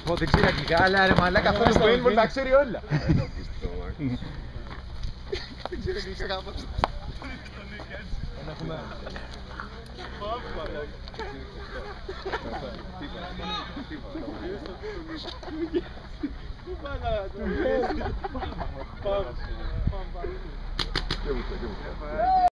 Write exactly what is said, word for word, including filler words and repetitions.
πω, δεν ξέρει αγγλικά, αλλά ρε μαλάκα αυτό το paintball τα ξέρει όλα. Δεν ξέρει αγγλικά κάπως. Πάμε.